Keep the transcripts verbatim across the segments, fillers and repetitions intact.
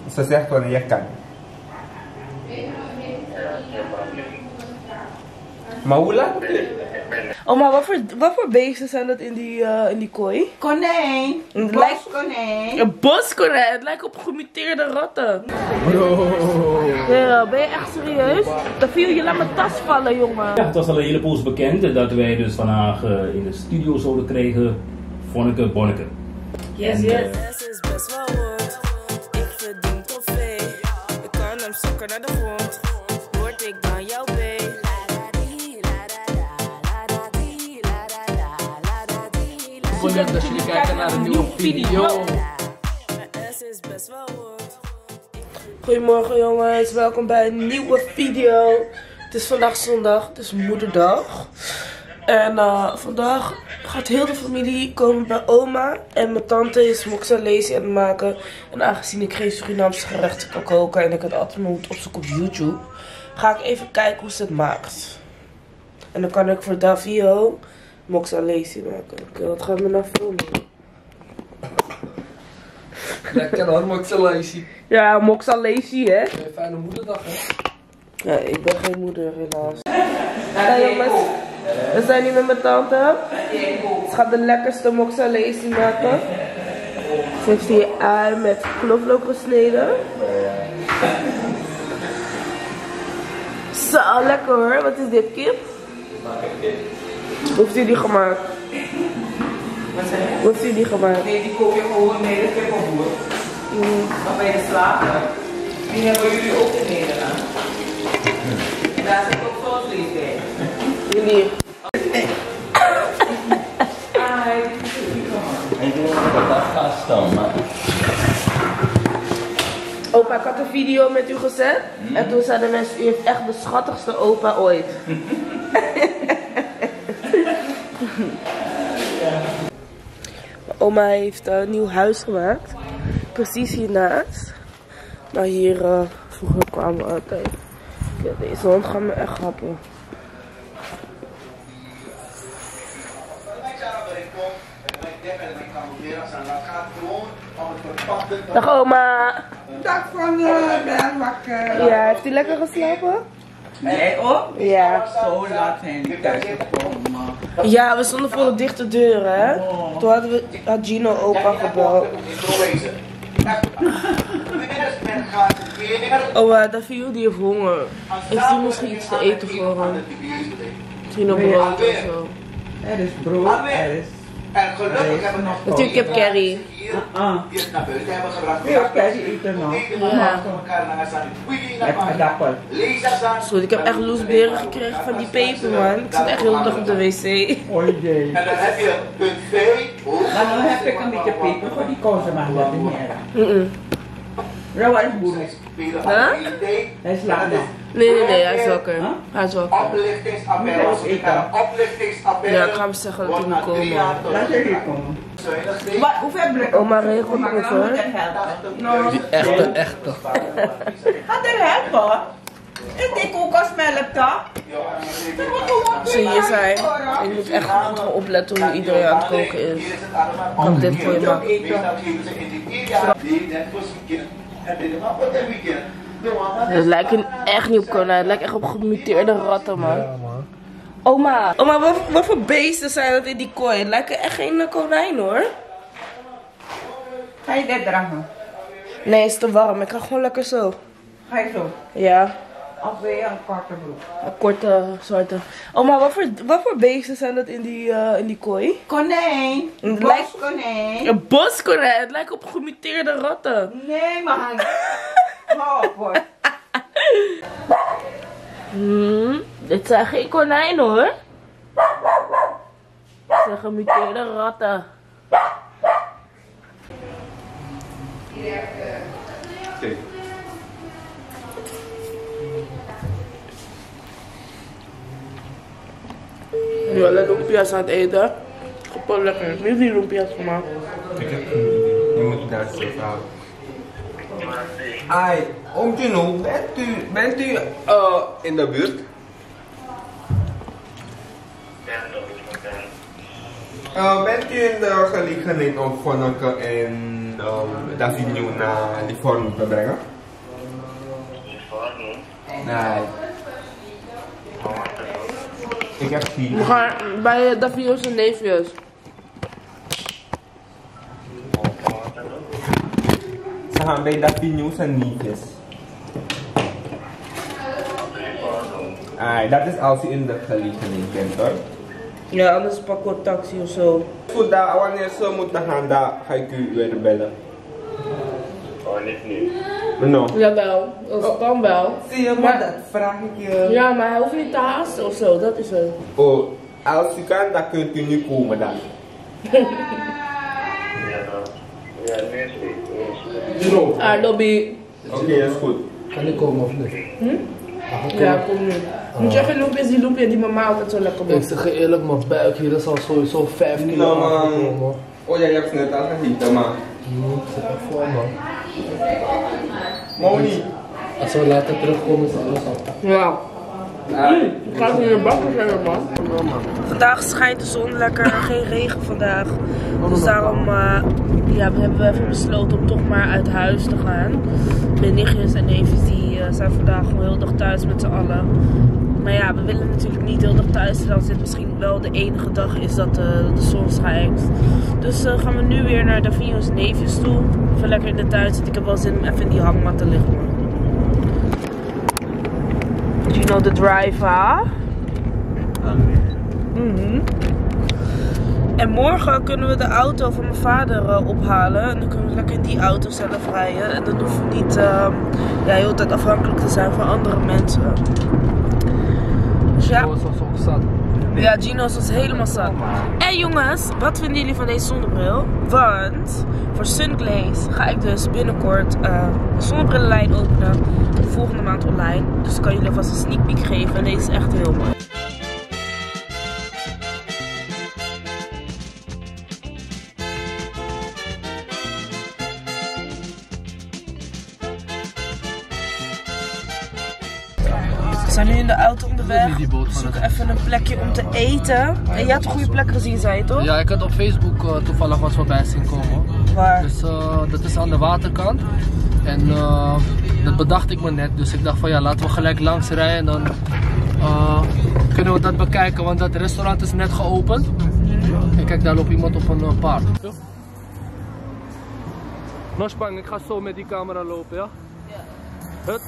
Ze zegt wanneer je kan. Maar hoe lang? Oh, maar wat voor, wat voor beesten zijn dat in die, uh, in die kooi? Konijn. Het boskonijn. Een boskonijn. Het lijkt op gemuteerde ratten. No. Ja, ben je echt serieus? Dan viel je laat mijn tas vallen, jongen. Ja, het was al een hele poos bekend dat wij dus vandaag uh, in de studio zouden krijgen Vonneke Bonneke. Yes, en, yes. Uh, Het is best wel woord. Ik verdien trofee. Ik kan hem sokken naar de grond. Word ik dan jouw B? Bedankt dat jullie kijken naar een nieuwe video. Goedemorgen jongens, welkom bij een nieuwe video. Het is vandaag zondag, het is moederdag. En uh, vandaag gaat heel de familie komen bij oma. En mijn tante is moxalesi aan het maken. En aangezien ik geen Surinaamse gerechten kan koken en ik het altijd moet opzoeken op YouTube, ga ik even kijken hoe ze het maakt. En dan kan ik voor Davio moxalesi maken. Oké, wat gaan we nou filmen? Lekker hoor, moxalesi. Ja, moxalesi hè. Fijne moederdag hè. Ja, ik ben geen moeder helaas. Ja jongens, we zijn hier met mijn tante. Ze gaat de lekkerste moxalesi maken. Ze heeft hier ui met knoflook gesneden. Zo, lekker hoor. Wat is dit, kip? Hoe heeft u die gemaakt? Wat zeg je? Hoe heeft u die gemaakt? Nee, die koop je gewoon mee de kippenboer. Mm. Dan bij de slager. Die hebben jullie ook in Nederland. En daar zit ook zoosvlees bij. Jullie. Ik denk dat dat gaat staan, maar... Opa, ik had een video met u gezet. Mm. En toen zeiden mensen, u heeft echt de schattigste opa ooit. Oma heeft uh, een nieuw huis gemaakt. Precies hiernaast. Maar hier, uh, vroeger kwamen we altijd. Ja, deze hond gaat me echt happen. Dag oma. Dag van uh, ben wakker. Ja, heeft u lekker geslapen? Jij ook? Ja. Zo laat zijn die thuis gekomen. Ja, we stonden voor de dichte deuren, hè. Toen hadden we, had Gino opa gebeld. Oh, uh, Davio die heeft honger. Is die misschien iets te eten voor hem? Misschien nog brood of zo. Er is brood, er is... En gelukkig hebben we nog Natuurlijk kip curry. Ah, die het naar buiten hebben gebracht. veel curry eten nog. Ja. Met dappel. Goed, ik heb echt loesberen gekregen van die peper, man. Ik zit echt heel de dag op de wc. Oh jee. En dan heb je punt V. Maar nu heb ik een beetje peper voor die kozen, maar dat is niet erg. Mm-mm. Ja, waar is Boeroes? Huh? Hij slaapt nog. Nee, nee, nee, hij is wakker. Huh? Hij is wakker. Oplichtingsappel. Als ik een oplichtingsappel. Ja, ik ga hem zeggen dat hij moet komen. Laat je hier komen. Maar hoeveel blikken? Oma regelt het hoor. Die echte, echte. Gaat er helpen? Ik denk ook als melk toch? Zie je zijn. Je moet echt goed gaan opletten hoe iedereen aan het koken is. Ik kan dit voor je maken. Het lijkt echt niet op konijn. Het lijkt echt op gemuteerde ratten, man. Oma, oma, wat, wat voor beesten zijn dat in die kooi? Het lijkt echt geen konijn, hoor. Ga je dit dragen? Nee, het is te warm. Ik ga gewoon lekker zo. Ga je zo? Ja, Of wil je een korte broek? een korte, zwarte. Oma, wat voor, wat voor beesten zijn dat in die, uh, in die kooi? Konijn. Het lijkt- Boskonijn. Een boskonijn. Het lijkt op gemuteerde ratten. Nee man. Hou op hoor. Hmm, dit zijn geen konijnen hoor. Dit zijn gemuteerde ratten. Kijk. Nu alle lumpia's aan het eten. Gewoon lekker. Wie heeft die lumpia's gemaakt? Ik heb geen idee. Je moet daar eens even houden. Ai, oom Juno, bent u, bent u uh, in de buurt? Uh, bent u in de gelegenheid om Vonneke en um, Davigno naar Livorno te brengen. Livorno? Nee. Ik heb tien. We gaan bij Davigno's en neefjes. Ze gaan bij Davigno's en neefjes. Ah, dat is als je in de gelegenheid bent hoor. Ja, anders pakken we een taxi of zo. Goed, daar, wanneer ze moeten gaan, daar ga ik u weer bellen. Oh, niet nu. No. Jawel, dat kan wel. Zie je, maar dat vraag ik je. Ja, maar hij hoeft niet te haasten of zo, dat is het. Oh, als u kan, dan kunt u nu komen dan. Ja, ja, nu is het. Jiro, Ah, Lobby. Oké, okay, dat is goed. kan ik komen of niet? Hm? Ja, kom nu. Moet je geen loopjes, die loopje die mama altijd zo lekker Ik maakt. zeg je eerlijk, mijn buik hier is al sowieso vijf kilo Nou, man. afgekomen. Oh ja, je hebt net al gegeten, man. Niet, zit er voor man. Moni. Als we later terugkomen is alles al. Ja. Mm, ik ga het in de bakken zeggen, man. Vandaag schijnt de zon lekker, geen regen vandaag. Dus daarom uh, ja, we hebben we even besloten om toch maar uit huis te gaan. Mijn nichtjes en neefjes die uh, zijn vandaag gewoon heel dag thuis met z'n allen. Maar ja, we willen natuurlijk niet heel dag thuis zijn als dit misschien wel de enige dag is dat uh, de zon schijnt. Dus uh, gaan we nu weer naar Davigno's neefjes toe. Even lekker in de tuin zitten. Ik heb wel zin om even in die hangmat te liggen, man. You know the drive, huh? Mm-hmm. En morgen kunnen we de auto van mijn vader uh, ophalen. En dan kunnen we lekker in die auto zelf rijden. En dan hoeven we niet uh, ja, heel de tijd afhankelijk te zijn van andere mensen. Dus ja. Gino is al zo zat. Ja, Gino's was helemaal zat. En jongens, wat vinden jullie van deze zonnebril? Want voor Sunglaze ga ik dus binnenkort uh, een zonnebrillenlijn openen. Volgende maand online. Dus ik kan jullie alvast een sneak peek geven. En deze is echt heel mooi. We zijn nu in de auto onderweg. We zoeken even een plekje om te eten. En jij had een goede plek gezien, zei je toch? Ja, ik had op Facebook uh, toevallig wat voorbij zien komen. Waar? Dus uh, dat is aan de waterkant. En uh, dat bedacht ik me net. Dus ik dacht van ja, laten we gelijk langs rijden. En dan uh, kunnen we dat bekijken. Want dat restaurant is net geopend. En kijk, daar loopt iemand op een uh, paard. Nospang, ik ga zo met die camera lopen, ja? Ja. Hut.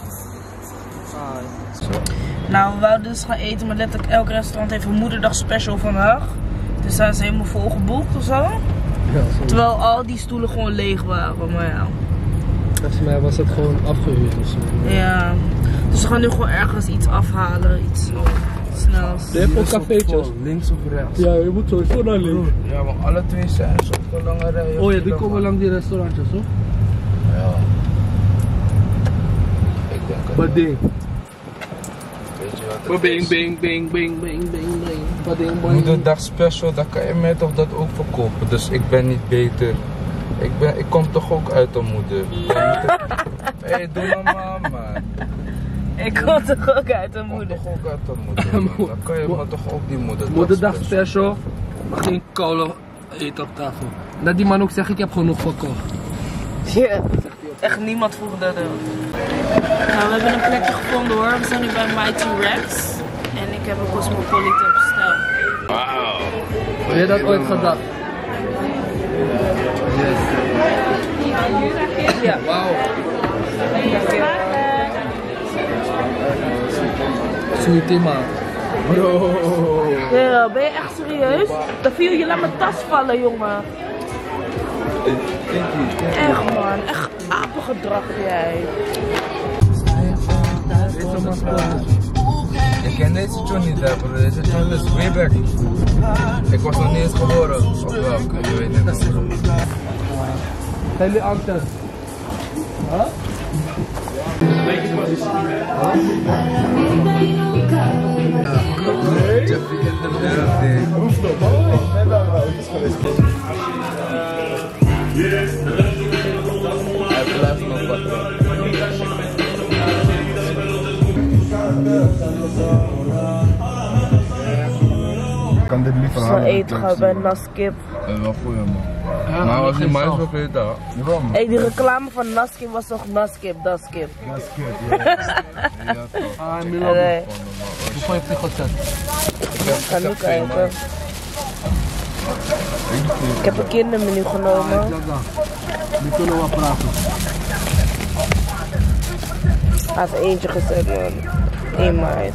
Nou, we wouden dus gaan eten, maar letterlijk elk restaurant heeft een moederdag special vandaag. Dus zijn ze helemaal volgeboekt of zo. Ja, zo. Terwijl al die stoelen gewoon leeg waren, maar ja. Volgens mij was het gewoon afgehuurd of zo. Ja. Dus we gaan nu gewoon ergens iets afhalen, iets uh, snels. Je hebt ook cafeetjes. Links of rechts? Ja, je moet sowieso naar links. Ja, maar alle twee zijn zo'n lange rij. Oh ja, die komen langs die restaurantjes, hoor. Ja. Ik denk het. Wat ding? Weet je wat het Bing, is? bing, bing, bing, bing, bing, bing. Wat ding, boing. Moederdag special, dan kan je mij toch dat ook verkopen. Dus ik ben niet beter. Ik, ben, ik kom toch ook uit een moeder. Hé, hey, doe normaal, man. Ik kom toch ook uit een Ik kom moeder. toch ook uit een moeder, man. Dan kan je me toch ook die moederdag Moederdag special. special. Maar geen koude eten op tafel. Dat die man ook zegt, ik heb genoeg verkocht. Ja, echt niemand vroeg dat ook. Nou, we hebben een plekje gevonden hoor. We zijn nu bij Mighty Rex. En ik heb een Cosmopolitan besteld. Wauw. Heb je dat ooit gedacht? Ja. Wauw. Sweetie man. Ja, ben je echt serieus? Dan viel je laat mijn tas vallen, jongen. Echt man, echt apengedrag jij. Ik ken deze tune niet, hè, bro. Deze tune is way back. Ik was nog niet eens geboren. Of wel, je weet het niet. Zijn jullie angstig? Huh? Jeffrey in the building. Hij blijft nog wat. Ik kan dit liever Zo halen. eten gaan bij Naskip. Dat is wel goed, man. Ja, Maar was die geen mais zalm. of weet je dat? Rom. Hé, hey, die reclame van Naskip was toch Naskip, Daskip? Naskip, ja. Ja toch. Ah, Nee. Milo. Hoeveel heeft hij gezet? Ik ga nu kijken. Ik heb een kindermenu genomen. Nu kunnen we praten. Hij heeft eentje gezet, man. Eén mais.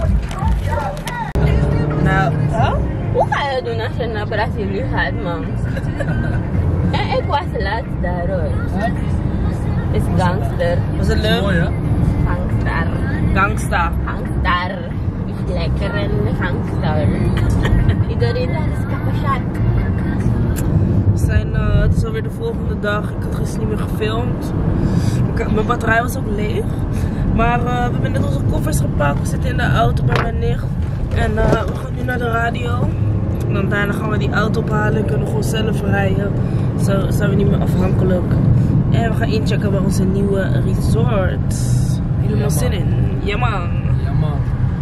Nou, Huh? Hoe ga je doen als je naar Brazilië gaat, man? En ik was laatst daar hoor. Is gangster. was het leuk? Mooi hè? Gangster. Gangsta. Gangster. Is lekker en gangster. Iedereen daar is kapashat. We zijn, uh, het is alweer de volgende dag. Ik had gisteren niet meer gefilmd. Ik- mijn batterij was ook leeg. Maar uh, we hebben net onze koffers gepakt. We zitten in de auto bij mijn nicht. En uh, we gaan nu naar de radio. En dan daarna gaan we die auto ophalen en kunnen gewoon zelf rijden. Zo zijn we niet meer afhankelijk. En we gaan inchecken bij onze nieuwe resort. Helemaal Ja, zin man. in. Ja man. Ja man.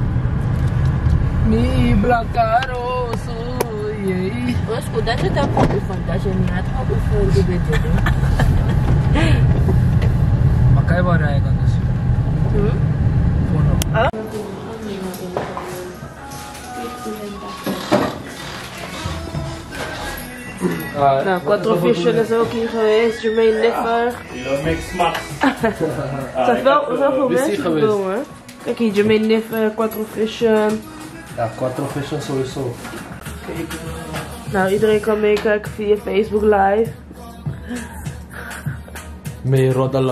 Mi blancaroso, yeah. Was goed dat je dat op je fantasie niet had. Hou je voor de bedoeling. Maar kan je wel rijden dus? Hm? Voor nog. Ah, Nou, Quattro Vision is ook hier geweest. Jermaine Niffer. Je mix max. Er zijn wel, wel veel Is hij mensen geweest? gekomen. Kijk hier, Jermaine Niffer, Quattro Vision. Ja, Quattro Vision sowieso. Nou, iedereen kan meekijken via Facebook Live. Mee roddelen.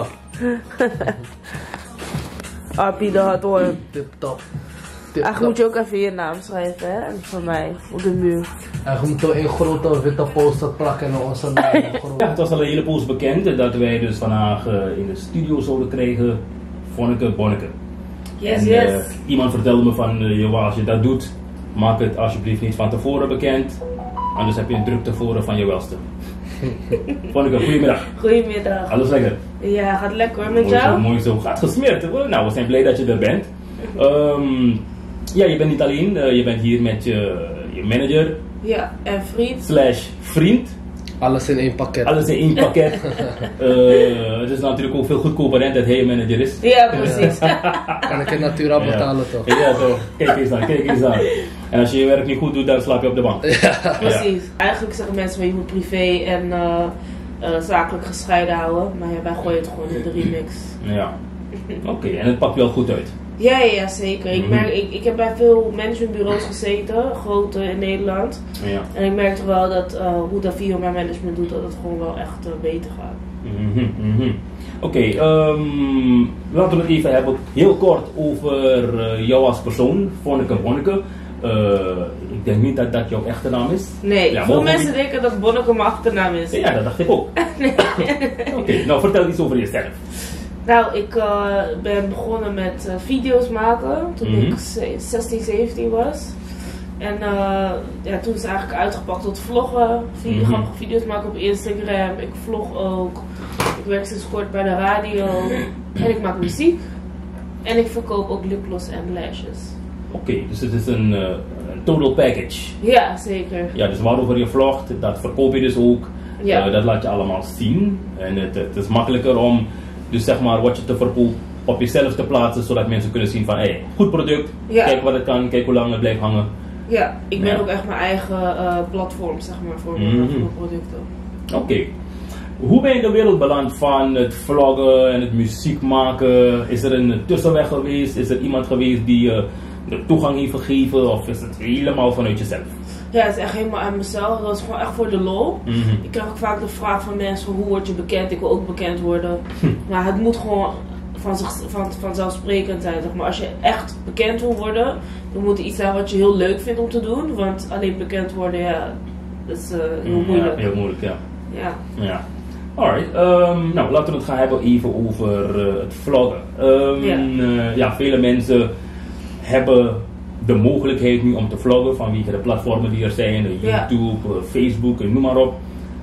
Appie de Hot One. Tip top. Eigenlijk moet je ook even je naam schrijven, hè? En van mij, op de muur. En je moet er een grote witte poster plakken en onze naam. Ja, het was al een hele poos bekend dat wij dus vandaag uh, in de studio zouden krijgen Vonneke Bonneke. Yes, en, yes. Uh, iemand vertelde me van, uh, joh, als je dat doet, maak het alsjeblieft niet van tevoren bekend. Anders heb je een druk tevoren van je welste. Vonneke, goedemiddag. Goedemiddag. Alles lekker? Ja, gaat lekker hoor, met Mooi zo, jou? mooi zo. Gaat gesmeerd. Nou, we zijn blij dat je er bent. Um, ja, je bent niet alleen. Uh, je bent hier met je, je manager. Ja, en vriend. Slash vriend. Alles in één pakket. Alles in één pakket. uh, het is natuurlijk ook veel goedkoper hè, dat hij je manager is. Ja, precies. Kan ik in natura betalen toch? Ja, toch. Kijk eens aan, kijk eens aan. En als je je werk niet goed doet, dan slaap je op de bank. Ja. Precies. Eigenlijk zeggen mensen van je moet privé en uh, uh, zakelijk gescheiden houden. Maar ja, wij gooien het gewoon in de remix. Ja. Oké, okay, en het pakt wel goed uit. Ja, ja, zeker. Ik, merk, ik, ik heb bij veel managementbureaus gezeten, grote in Nederland. Ja. En ik merk toch wel dat uh, hoe Davio mijn management doet, dat het gewoon wel echt uh, beter gaat. Mm-hmm, mm-hmm. Oké, okay, um, laten we het even hebben heel kort over uh, jou als persoon, Vonneke Bonneke. Uh, ik denk niet dat dat jouw echte naam is. Nee, ja, veel mensen niet... denken dat Bonneke mijn achternaam is. Ja, dat dacht ik ook. Nee. Oké, okay, nou vertel iets over jezelf. Nou, ik uh, ben begonnen met uh, video's maken toen mm-hmm. ik zestien, zeventien was. En uh, ja, toen is het eigenlijk uitgepakt tot vloggen, video, mm-hmm. grappige video's maken op Instagram. Ik vlog ook. Ik werk sinds kort bij de radio. En ik maak muziek. En ik verkoop ook lipgloss en lashes. Oké, okay, dus het is een, uh, een total package. Ja, zeker. Ja, dus waarover je vlogt, dat verkoop je dus ook. Ja. Uh, dat laat je allemaal zien. En het, het is makkelijker om dus zeg maar wat je te verkoopt op jezelf te plaatsen, zodat mensen kunnen zien van hé, hey, goed product, ja. Kijk wat het kan, kijk hoe lang het blijft hangen. Ja, ik ben ja. ook echt mijn eigen uh, platform zeg maar voor, mm-hmm. mijn, voor mijn producten. Oké. Okay. Hoe ben je in de wereld beland van het vloggen en het muziek maken? Is er een tussenweg geweest? Is er iemand geweest die je de toegang heeft gegeven? Of is het helemaal vanuit jezelf? Ja, het is echt helemaal aan mezelf. Dat is gewoon echt voor de lol. Mm-hmm. Ik krijg ook vaak de vraag van mensen, hoe word je bekend? Ik wil ook bekend worden. Hm. Maar het moet gewoon van zich, van, vanzelfsprekend zijn. Zeg maar. Als je echt bekend wil worden, dan moet het iets zijn wat je heel leuk vindt om te doen. Want alleen bekend worden, ja, dat is uh, heel moeilijk. Ja, heel moeilijk, ja. Ja. ja. Alright, um, nou laten we het gaan hebben even over uh, het vloggen. Um, ja. Uh, ja, vele mensen hebben de mogelijkheid nu om te vloggen vanwege de platformen die er zijn, YouTube, ja. Facebook en noem maar op.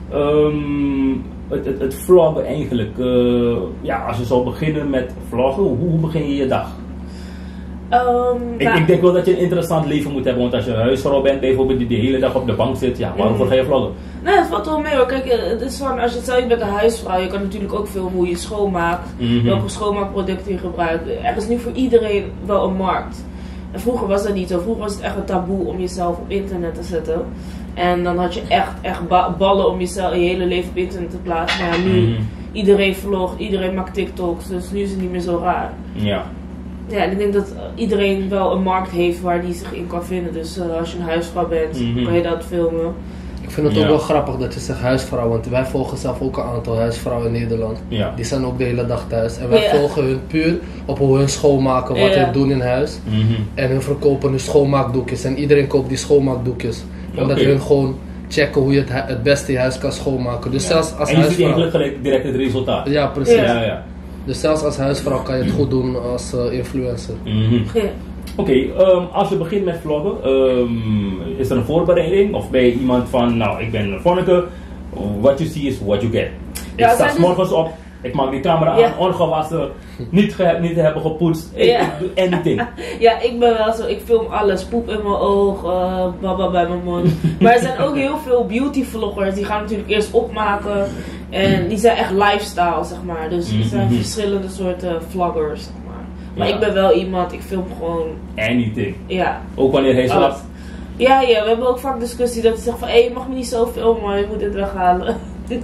Um, het, het, het vloggen eigenlijk, uh, ja, als je zou beginnen met vloggen, hoe, hoe begin je je dag? Um, Ik, nou, ik denk wel dat je een interessant leven moet hebben, want als je huisvrouw bent bijvoorbeeld die de hele dag op de bank zit, ja, waarvoor ga je vloggen? Nee, dat valt wel mee hoor. Kijk, het is van, als je het zelf bent een huisvrouw, je kan natuurlijk ook filmen hoe je schoonmaakt, Mhm. welke schoonmaakproducten je gebruikt. Er is nu voor iedereen wel een markt. En vroeger was dat niet zo. Vroeger was het echt een taboe om jezelf op internet te zetten. En dan had je echt, echt ba- ballen om jezelf je hele leven op internet te plaatsen. Maar ja, nu, Mhm. iedereen vlogt, iedereen maakt TikToks, dus nu is het niet meer zo raar. Ja. Ja, en ik denk dat iedereen wel een markt heeft waar die zich in kan vinden. Dus uh, als je een huisvrouw bent, Mhm. kan je dat filmen. Ik vind het Ja. ook wel grappig dat je zegt huisvrouw, want wij volgen zelf ook een aantal huisvrouwen in Nederland. Ja. Die zijn ook de hele dag thuis. En wij Ja. volgen hun puur op hoe hun schoonmaken, wat Ja. hun doen in huis. Mhm. En hun verkopen hun schoonmaakdoekjes. En iedereen koopt die schoonmaakdoekjes. Omdat Oké. hun gewoon checken hoe je het, hu- het beste je huis kan schoonmaken. Dus zelfs als En je ziet huisvrouw... eigenlijk gelijk direct het resultaat. Ja, precies. Ja, ja. Dus zelfs als huisvrouw kan je het goed doen als eh, influencer. Mhm. Ja. Oké, ehm, als je begint met vloggen, ehm, is er een voorbereiding? Of ben je iemand van, nou, ik ben Vonneke, what you see is what you get. Ja, Ik sta zijn 's dus- morgens op, ik maak die camera Ja. aan, ongewassen, niet, ge niet hebben gepoetst, ik, Ja. ik doe anything. Ja, ik ben wel zo. Ik film alles. Poep in mijn oog, uh, baba bij mijn mond. Maar er zijn ook heel veel beauty vloggers. Die gaan natuurlijk eerst opmaken. En die zijn echt lifestyle, zeg maar. Dus er zijn Mhm. verschillende soorten vloggers, zeg maar. Maar Ja. ik ben wel iemand, ik film gewoon, Anything. ja. Ook wanneer hij alles. slaapt. Ja, ja, we hebben ook vaak discussie dat ze zeggen van, hé, je mag me niet zo filmen, je moet dit weghalen.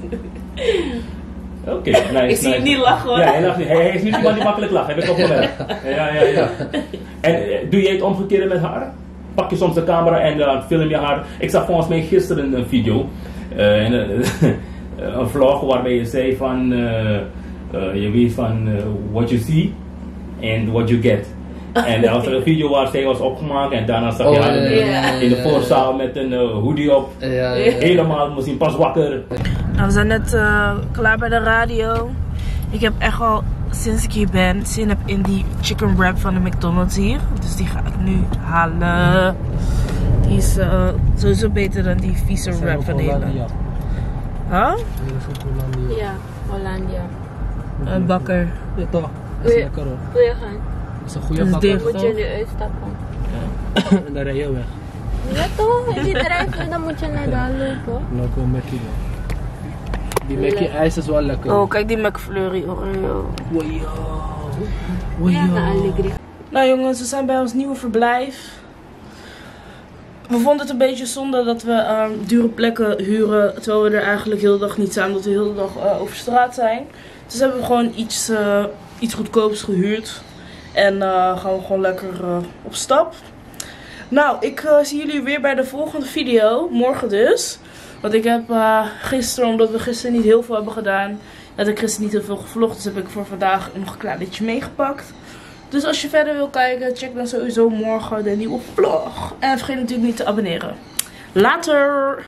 Oké, nice, Ik zie nice. hem niet lachen, hoor. Ja, hij, lacht niet. Hij, hij is niet iemand die makkelijk lacht, heb ik opgemerkt. Ja, ja, ja. En eh, doe jij het omgekeerde met haar? Pak je soms de camera en dan film je haar. Ik zag volgens mij gisteren een video, uh, en, uh, een vlog waarbij je zei van, uh, uh, je weet van uh, what you see and what you get. En er was er een video waar zij was opgemaakt en daarna zag je Oh, haar ja, in, ja, ja. in de voorzaal met een uh, hoodie op. Ja, ja, ja. Helemaal misschien pas wakker. Nou, we zijn net uh, klaar bij de radio. Ik heb echt al, sinds ik hier ben, zin heb in die chicken wrap van de McDonald's hier. Dus die ga ik nu halen. Die is uh, sowieso beter dan die vieze wrap van Nederland. Huh? Ja, Hollandia. Een bakker. Ja, toch? Wil je, wil je gaan? Dat is een Dat goede is bakker. dicht. Dan moet je nu uitstappen. En dan rij je weg. Ja toch? Als je drijft, dan moet je naar daar lopen. Nou, kom Mackie dan. Die Mackie ijs is wel lekker. Oh, kijk die McFlurry Oreo. Wojo. Ja, naar Allegri. Nou jongens, we zijn bij ons nieuwe verblijf. We vonden het een beetje zonde dat we uh, dure plekken huren, terwijl we er eigenlijk heel de dag niet zijn, omdat we de hele dag uh, over straat zijn. Dus hebben we gewoon iets, uh, iets goedkoops gehuurd. En uh, gaan we gewoon lekker uh, op stap. Nou, ik uh, zie jullie weer bij de volgende video, morgen dus. Want ik heb uh, gisteren, omdat we gisteren niet heel veel hebben gedaan, had ik gisteren niet heel veel gevlogd. Dus heb ik voor vandaag nog een klein beetje meegepakt. Dus als je verder wil kijken, check dan sowieso morgen de nieuwe vlog. En vergeet natuurlijk niet te abonneren. Later!